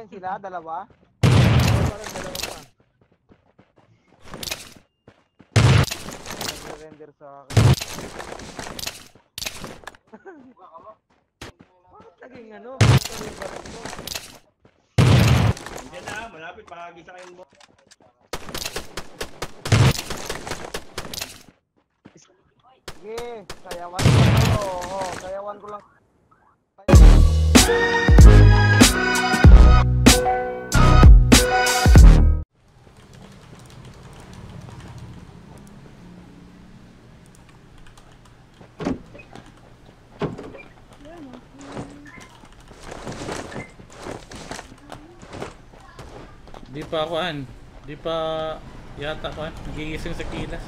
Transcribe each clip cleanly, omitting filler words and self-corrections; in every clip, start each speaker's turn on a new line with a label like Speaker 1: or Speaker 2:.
Speaker 1: rin sila, dalawa.
Speaker 2: Parang dalawa pa.
Speaker 1: Nagre-render sa akin.
Speaker 2: Bakit naging ano? Bakit naging baril ko?
Speaker 3: Diyan na, malapit, pakagisa kayong mo.
Speaker 1: Sige, sayawan ko lang kayo. Oo, sayawan ko lang.
Speaker 4: Di pa kuan. Di pa yata kuan. Nagigising sa kilas.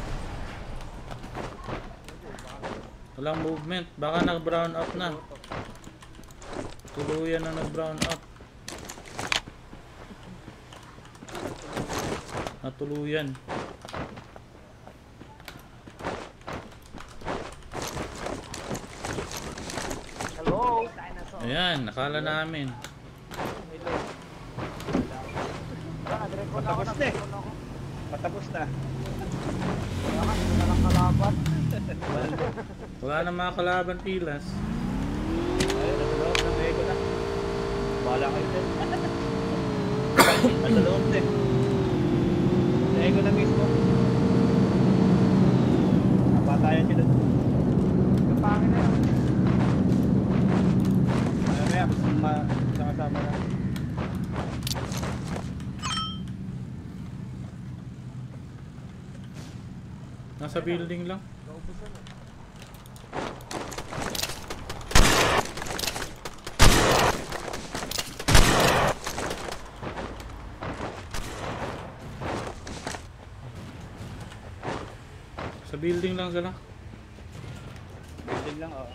Speaker 4: Walang movement. Baka nag-brown out na. Tuluyan na nag-brown out. Natuluyan.
Speaker 1: Hello?
Speaker 4: Ayan, nakala namin.
Speaker 3: Matapos na eh. Matapos na.
Speaker 1: Wala lang kalaban.
Speaker 4: Wala na mga kalaban pilas.
Speaker 3: Ayun, nasa loob ng ego na. Bahala kayo din. Nasa loob din. Sa ego na mismo. Napatayan sila.
Speaker 1: Kapangin na yun.
Speaker 3: Mamaya, kasama na.
Speaker 4: Nasa building lang.
Speaker 2: Naubusan na.
Speaker 4: Sa building lang sila.
Speaker 3: Building lang, oo.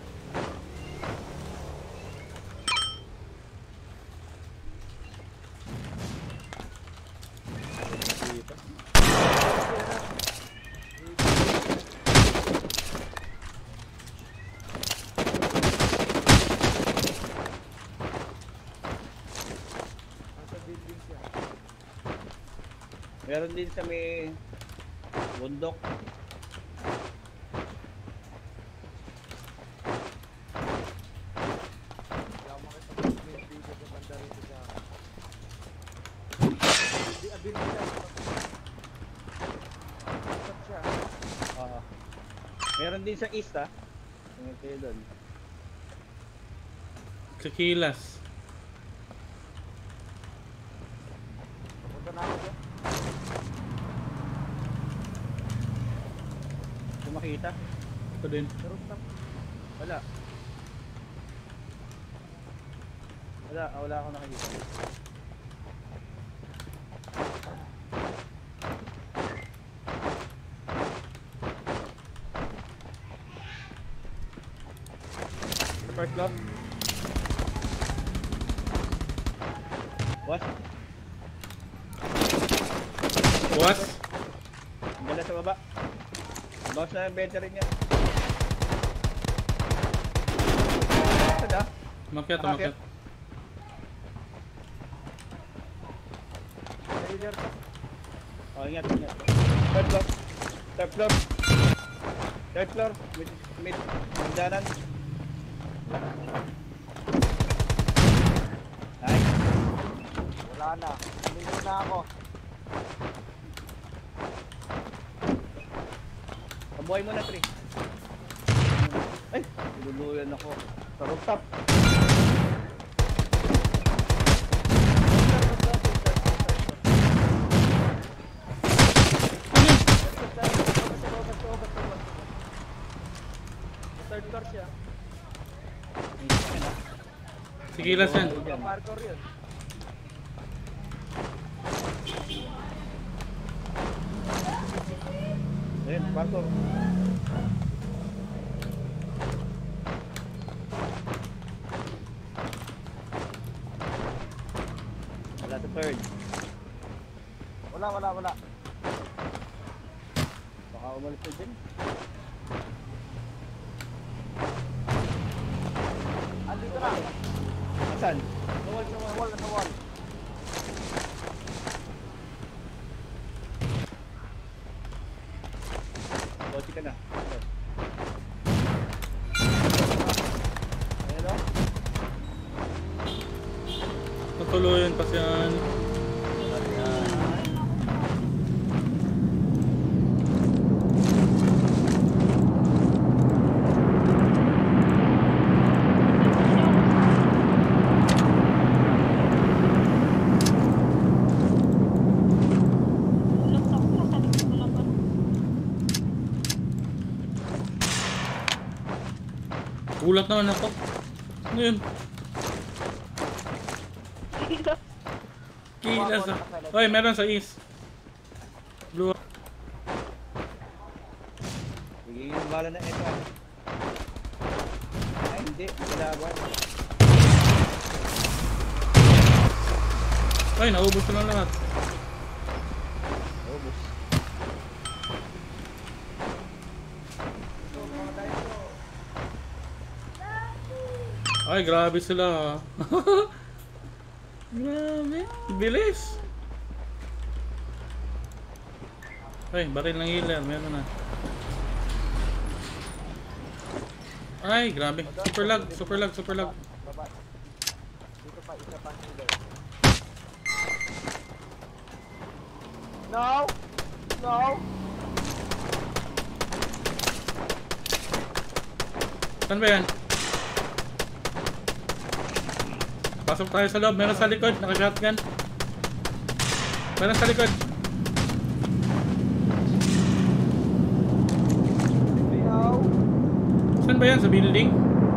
Speaker 3: Dito.
Speaker 2: Nasa building siya.
Speaker 3: Meron din sa may bundok.
Speaker 2: Hindi ako makipag-play dito sa banda rito sa akin. Hindi, ability lang. Stop siya.
Speaker 3: Oo. Meron din sa east, ha? Tingnan kayo doon.
Speaker 4: Sa kilas.
Speaker 1: Punta na ako dyan.
Speaker 3: Kung makita?
Speaker 4: Ito din.
Speaker 2: Pero stop.
Speaker 3: Wala. Wala akong nakikita. First block. What?
Speaker 4: What?
Speaker 3: Dala sa baba. Bounce na yung veteran niya. Sada?
Speaker 4: Umakyat, umakyat.
Speaker 2: Trailer ka.
Speaker 3: Oh, ingat. Third floor. Third floor. Third floor. Mid. Hangganan. Nice.
Speaker 1: Wala na. Minto na ako.
Speaker 3: Pabuhay mo na, Tri. Ay! Niluluyan ako. Sa rooftop.
Speaker 2: Third floor siya.
Speaker 4: Sa kilas yan.
Speaker 2: Parkour yun.
Speaker 3: Ayun, parkour. Wala sa third.
Speaker 1: Wala.
Speaker 3: Baka umalis na dyan.
Speaker 1: Andito na.
Speaker 3: Saan?
Speaker 1: Sa wall, sa wall.
Speaker 3: Kotse ka na.
Speaker 1: Ayan o.
Speaker 4: Matuluyan pa siyan. Gulat naman ako. Ano yun? Kilas ah. Oy, meron sa east. Blue.
Speaker 3: Bigyan yung bala na ito. Ay, hindi. Kalaban.
Speaker 4: Ay, naubos ko na lahat.
Speaker 3: Ubus.
Speaker 4: Ay, grabe sila. Grabe. Bilis. Ay, baril ng healer. Meron na. Ay, grabe. Super lag, super lag, super lag.
Speaker 1: Baba. Dito pa, isa pang healer. No! No!
Speaker 4: Saan ba yan? Pasok tayo sa loob. Meron sa likod. Naka-shotgun. Meron sa likod.
Speaker 1: No!
Speaker 4: Saan ba yan? Sa building?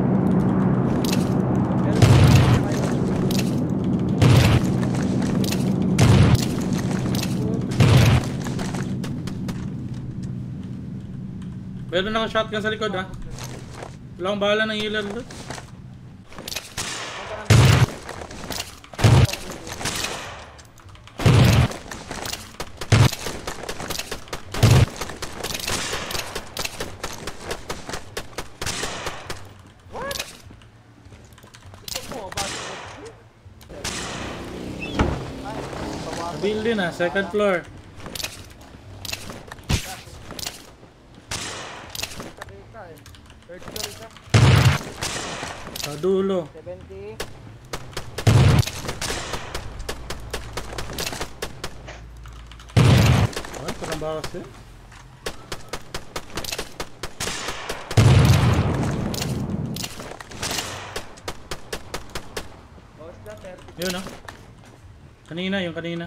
Speaker 4: Meron naka-shotgun sa likod ha. Wala akong bahala ng healer doon. Building na, second floor.
Speaker 1: Third floor isa.
Speaker 4: Sa dulo.
Speaker 1: 70.
Speaker 4: Ay, parang bakas eh. Yun ah. Kanina, yung kanina.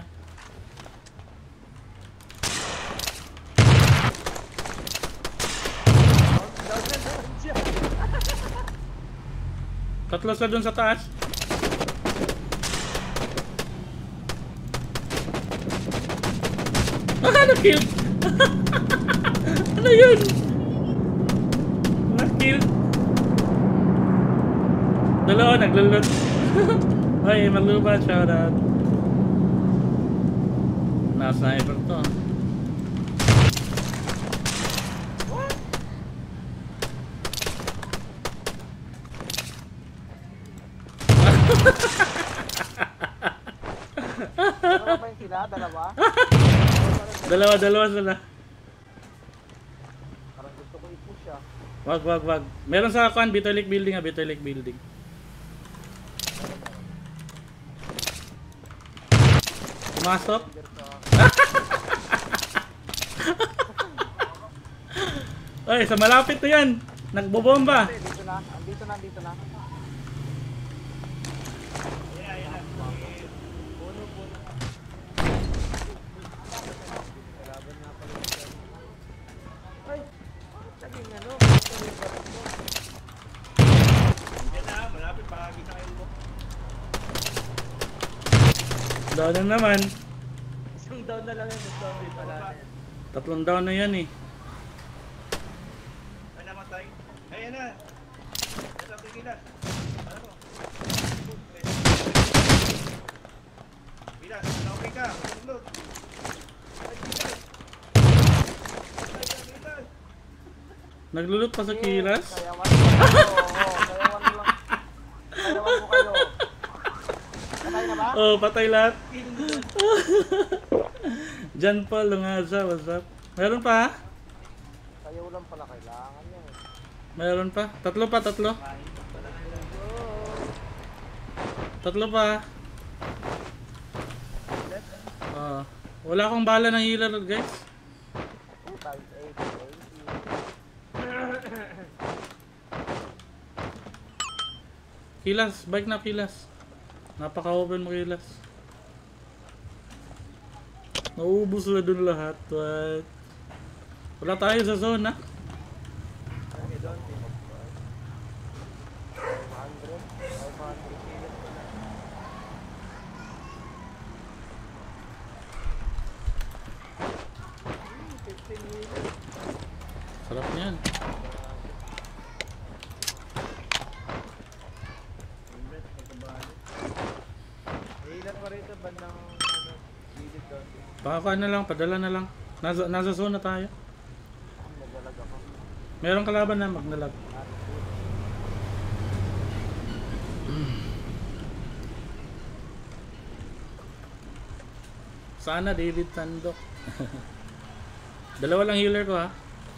Speaker 4: Tatlo sa dun sa taas. Ah, na-kill! Ano yun? Na-kill. Dalawa, naglulot. Ay, magluba, shoutout. Na-sniper to.
Speaker 1: Dalawa pa yung sila? Dalawa?
Speaker 4: Dalawa sila.
Speaker 1: Parang gusto ko i-push ah.
Speaker 4: Wag. Meron sa akin, Bitolik building ah, Bitolik building. Pumasok. Ay, sa malapit to yan. Nagbobomba.
Speaker 1: Dito na, dito na. Ay, saging ano?
Speaker 4: Down na naman.
Speaker 2: Isang down na lang yung zombie pala.
Speaker 4: Tatlong down na yan eh.
Speaker 2: Ay namatay. Ayan na. Ito tigilan. Ano? Bilas, okay ka. Tulog.
Speaker 4: Naglulot pa sa kilas.
Speaker 1: Sayawan ko kayo. Sayawan ko kayo.
Speaker 4: Oh, patay lahat. Diyan pa, Lungaza, what's up? Meron pa?
Speaker 1: Sayaw lang pala kailangan niya eh.
Speaker 4: Meron pa? Tatlo pa, tatlo? Tatlo pa. Wala akong bala ng healer, guys.
Speaker 1: 2 times 8, 20.
Speaker 4: Kilas, bike na kilas. Napaka-open mo kilas. Naubos na dun lahat. What? Wala tayo sa zone, ha?
Speaker 1: 500, 500 kilos ko na.
Speaker 4: Sarap niyan.
Speaker 1: Ilan pa rito bandang ano, gilid doon.
Speaker 4: Baka na lang, padala na lang. Nasa zone na tayo.
Speaker 1: Nagalag ako.
Speaker 4: Merong kalaban na magnalag. Sana David Tandok. Dalawa lang healer ko, ha.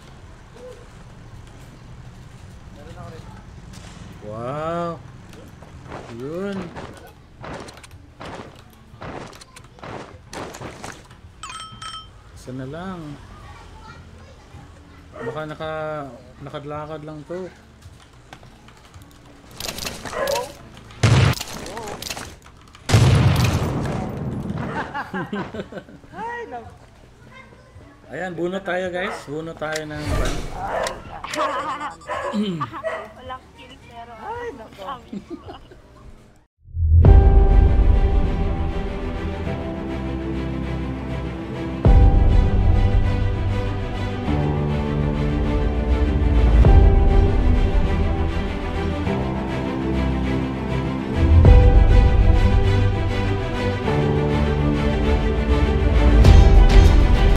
Speaker 1: Meron ako rin.
Speaker 4: Wow. Yun. Isa na lang. Baka lakad-lakad lang to.
Speaker 1: Ay, no.
Speaker 4: Ayan, buno tayo, guys. Buno tayo ng
Speaker 5: Walang kill pero
Speaker 1: Ay, nako.
Speaker 5: amin.